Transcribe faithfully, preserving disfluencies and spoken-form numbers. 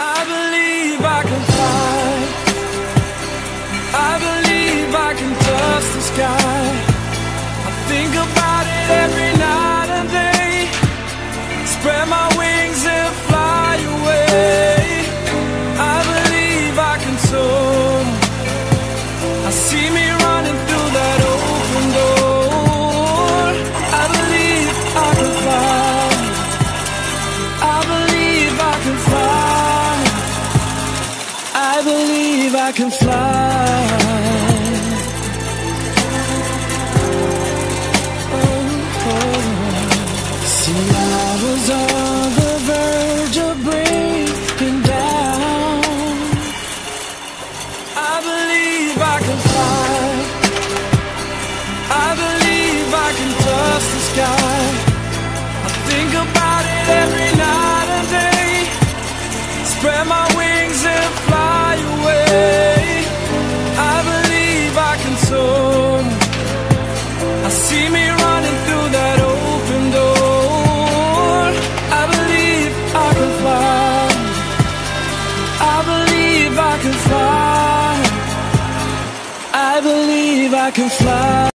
I believe I can fly. I believe I can touch the sky. I think about it every night and day. Spread my wings and fly away. I believe I can soar. I see me running through that open door. I believe I can fly. I believe I can fly. I believe I can fly. Oh, oh. See, I was on the verge of breaking down. I believe I can fly. I believe I can touch the sky. I think about it every night and day. Spread my wings and fly away. I believe I can soar. I see me running through that open door. I believe I can fly. I believe I can fly. I believe I can fly.